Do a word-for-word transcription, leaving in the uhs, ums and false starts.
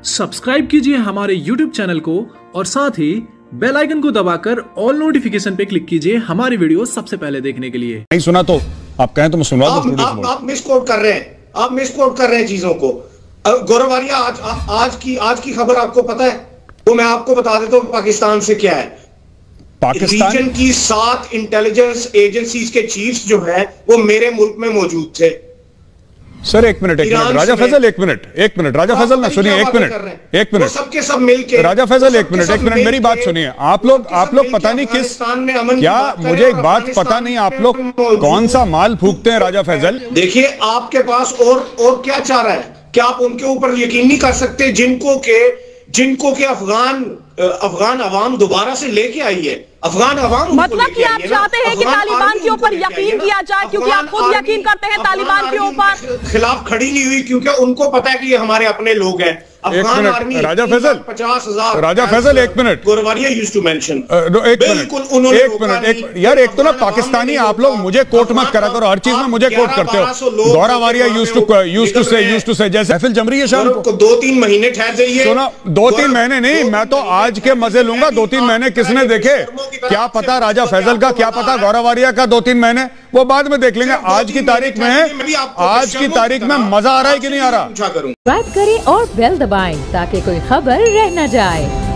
Subscribe कीजिए हमारे YouTube channel को और साथ ही बेल आइकन को दबाकर ऑल नोटिफिकेशन पे क्लिक कीजिए हमारी वीडियो सबसे पहले देखने के लिए। नहीं सुना तो आप कहें तो मैं सुनवा दूं। आप, आप मिसकोट कर रहे हैं, आप मिसकोट कर रहे हैं चीजों को। गौरव आर्या आज आज की आज की खबर आपको पता है? वो मैं आपको बता देता हूँ पाकिस्तान से क्या है। पाकिस्तान रीजन की सात इंटेलिजेंस एजेंसीज के चीफ्स जो है वो मेरे मुल्क में मौजूद थे। सर एक मिनट एक मिनट राजा फैसल एक मिनट एक मिनट राजा फैसल ना सुनिए एक मिनट एक मिनट सबके सब मिलके राजा फैसल एक मिनट एक मिनट मेरी बात सुनिए। आप लोग आप लोग पता नहीं किस क्या मुझे एक बात पता नहीं आप लोग कौन सा माल फूकते हैं राजा फैसल। देखिए आपके पास और और क्या चाह रहा है? क्या आप उनके ऊपर यकीन नहीं कर सकते जिनको के जिनको के अफगान अफगान अवाम दोबारा से लेके आई है? अफगान अवाम मतलब कि आप चाहते हैं कि तालिबान के ऊपर यकीन किया जाए, क्योंकि आप खुद यकीन करते हैं तालिबान के ऊपर खिलाफ खड़ी नहीं हुई, क्योंकि उनको पता है कि ये हमारे अपने लोग हैं। अफगान आर्मी राजा फैसल पचास हजार राजा फैसल एक minute Gorwaria used to mention एक मिनट एक मिनट एक यार एक तो ना पाकिस्तानी आप लोग मुझे कोट मत करा करो, हर चीज में मुझे कोट करते हो। Gaurwaria used to used to say used to say जैसे महफिल जम रही है शाम को दो तीन महीने ठहर जाइए। सुना दो तीन महीने नहीं, मैं तो आज के मजे लूंगा। दो तीन महीने किसने देखे क्या पता राजा फैसल का, क्या पता गौरवारिया का दो तीन महीने, वो बाद में देख लेंगे। आज की तारीख में आज की तारीख में मजा आ रहा है कि नहीं आ रहा? सब्सक्राइब करें और बेल दबाएं ताकि कोई खबर रह न जाए।